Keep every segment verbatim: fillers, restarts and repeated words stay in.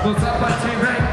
o sapatinho vem.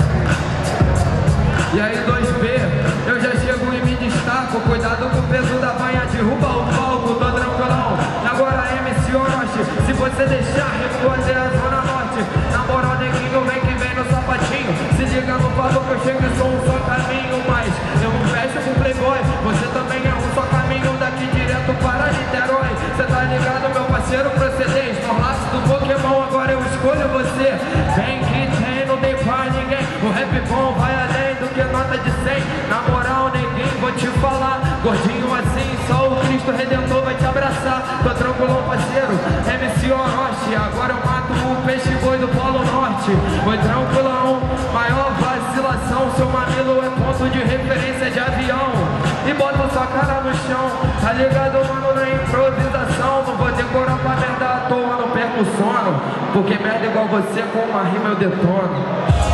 E aí dois B, eu já chego e me destaco. Cuidado com o peso da banha, derruba o palco, tô tranquilão. Agora M C Orochi, se você deixar, responder a Zona Norte. Na moral, neguinho, vem que vem no sapatinho. Se liga no papo que eu chego e sou um só caminho. Mas eu não fecho com playboy, você também é um só caminho. Daqui direto para Niterói. Cê tá ligado, meu parceiro, procedente. No laço do Pokémon, agora eu escolho você. Vem que tem, não tem pra ninguém. O rap bom vai além do que nota de cem. Na moral, neguinho, vou te falar. Gordinho assim, só o Cristo Redentor vai te abraçar. Tô tranquilão, parceiro, M C Orochi. Agora eu mato o peixe boi do Polo Norte. Foi tranquilão, maior vacilação. Seu mamilo é ponto de referência de avião. E bota sua cara no chão. Tá ligado, mano, na improvisação. Não vou decorar pra merda à toa, não perco o sono. Porque merda igual você, com uma rima eu detono.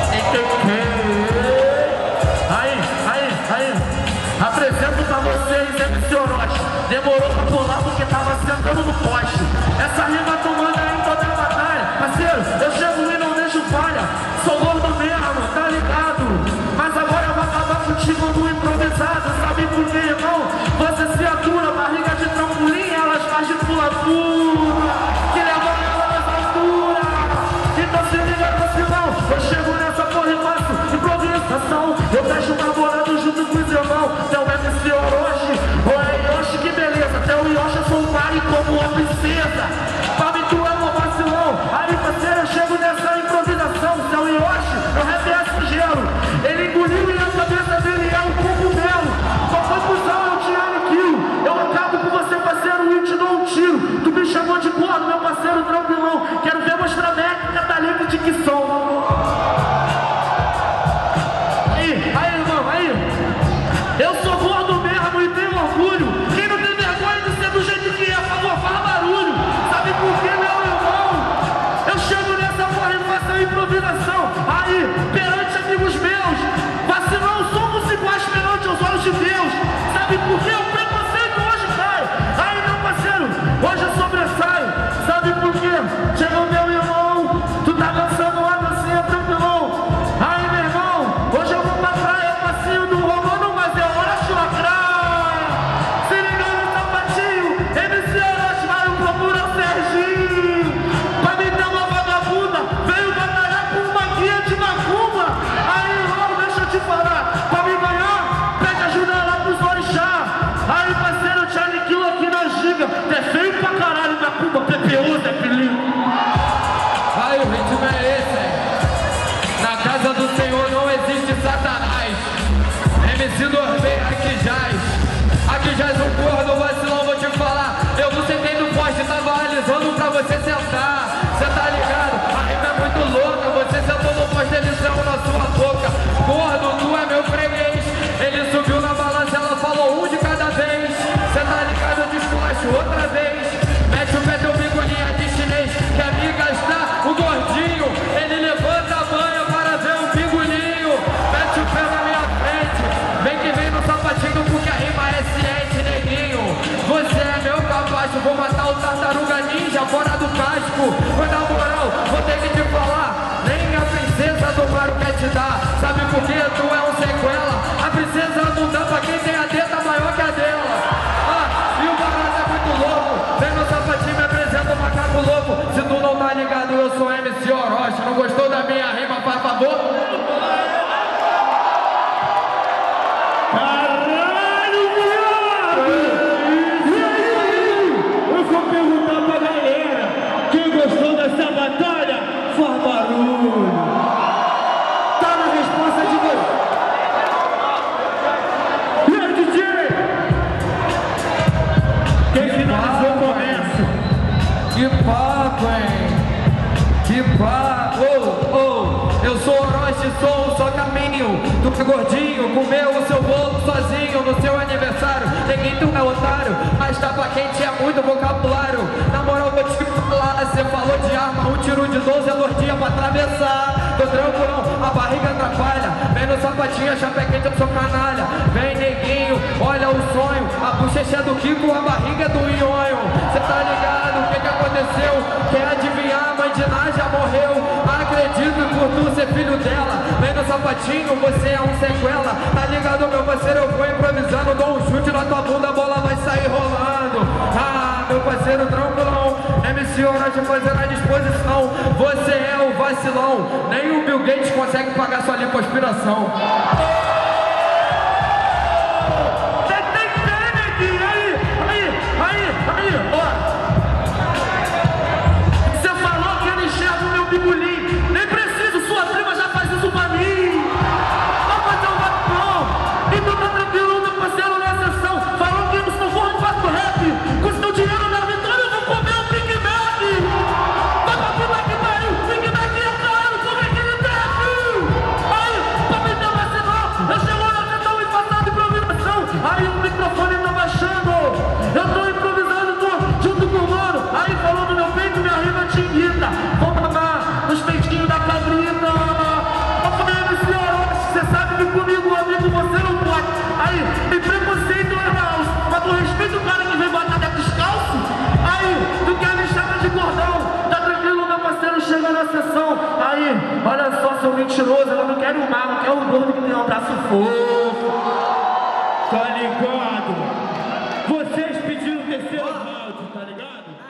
Aí, aí, aí. Apresento pra vocês M C Orochi. Demorou pra pular porque tava sentando no poste. Essa rima tu manda em toda a batalha. Parceiro, eu chego e não deixo falha. Sou gordo mesmo, tá ligado? Mas agora eu vou acabar contigo no improvisado. Sabe por quê, irmão? Você se atura, barriga de trampolim, elas fazem pula-pula, que leva ela nessa altura. Então se liga no sinal, eu chego nessa porra e faço improvisação. Eu fecho uma bolada junto com os irmãos. Teu M C Orochi, oi Yoshi, que beleza. Teu Yoshi eu sou um pare como uma princesa. Pra mim tu é um vacilão. Aí parceiro, eu chego nessa improvisação. Teu Yoshi, eu rap é singelo. Ele engoliu e a cabeça dele é um cogumelo. Só foi cuzão, eu te aniquilo. Eu acabo com você, parceiro, e te dou um tiro. Tu me chamou de gordo, meu parceiro, tranquilão. Quero ver mostrar técnica, talento de que som. Eu sou gordo mesmo e tenho orgulho. Quem não tem vergonha de ser do jeito que é, por favor, fala barulho. Sabe por quê, meu irmão? Eu chego nessa porra e faço a improvisação. Aí, perante amigos meus, vacilão, somos iguais perante os olhos de Deus. Sabe por quê? O preconceito hoje cai. Aí, meu parceiro, hoje eu sobressaio. Sabe por quê? Chegou meu irmão, tu tá dançando lá, dancinha tranquilão. Aí, meu irmão, hoje eu vou pra praia, passinho do Romano. É feio pra caralho, minha Cuba, P P U, Zé Pilinho. Aí o ritmo é esse. Na casa do Senhor não existe Satanás. M C dois B aqui jaz. Aqui jaz um gordo, vacilão, vou te falar. Eu não sentei no poste, tava alisando pra você sentar. Cê tá ligado? A rima é muito louca. Você sentou no poste, ele saiu na sua boca. Gordo, tu é meu freguês. Ele subiu na balança, ela falou um de cada vez. Cê tá ligado? Eu te esculacho outra vez. Mete o pé, teu bigolinha de chinês. Que amiga está o gordinho. Ele levanta a banha para ver o pingolinho. Mete o pé na minha frente. Vem que vem no sapatinho porque a rima é ciente, neguinho. Você é meu capacho. Vou matar o tartaruga ninja fora do casco. Mas na moral, vou ter que te falar. Nem a princesa do Mario quer te dar. Sabe por quê? Tu é um sequela. A princesa não dá pra quem tem a teta maior que a dela. E o barato é muito louco. Vem no sapatinho, me apresenta o macaco louco. Se tu não tá ligado, eu sou M C Orochi. Não gostou da minha rima, por favor? Caralho, viado! E aí? Eu vou perguntar pra galera. Quem gostou dessa batalha? Faz barulho. Tá na resposta de Deus. Que papo, hein? Que papo! Oh, oh. Eu sou Orochi, sou um só caminho. Tu é gordinho, comeu o seu bolo sozinho no seu aniversário. Ninguém tu é otário, mas tapa quente é muito vocabulário. Na moral, vou te falar, você falou de arma. Um tiro de doze é lordinha pra atravessar. Tô tranquilão, a barriga atrapalha. Vem no sapatinho, a chapa quente, eu sou canalha. Vem neguinho, olha o sonho. A bochecha é do Kiko, a barriga é do Nhonho. Cê tá ligado, o que que aconteceu? Quer adivinhar? mãe de Ná já morreu. Acredito por tu ser filho dela. Vem no sapatinho, você é um sequela. Tá ligado, meu parceiro, eu vou improvisando. Dou um chute na tua bunda, a bola vai sair rolando. Ah, meu parceiro, tranquilão. M C Orochi fazendo a disposição. Você é o vacilão. Nem o Bill Gates consegue pagar sua lipoaspiração. Nem preciso, sua prima já faz isso pra mim. Vai fazer um bate-pão. Então tá tranquilo, meu parceiro, na sessão. Falou que eu não vou faço rap. Com o seu dinheiro na vitória, eu vou comer um Big Mac. Vai pra puta que pariu. Big Mac é caro, como é que ele trap? Aí, pra me dar vacilão, eu chego na sessão e passando improvisação. Aí o microfone tá baixando. Eu tô improvisando, tô junto com o mano. Aí falou no meu peito, minha rima te irrita. Vou mamar nos peitinhos da cabrita. Eu falei, M C Orochi, você sabe que comigo, amigo, você não pode. Aí, tem preconceito, irmão. Mas tu respeita o cara que vem batalha descalço. Aí, tu quer me chamar de gordão. Tá tranquilo, meu parceiro, chega na sessão. Aí, olha só, seu mentiroso, eu não quero o mal, não quero o gordo que tem um braço fofo. Tá ligado? Vocês pediram o terceiro round, tá ligado?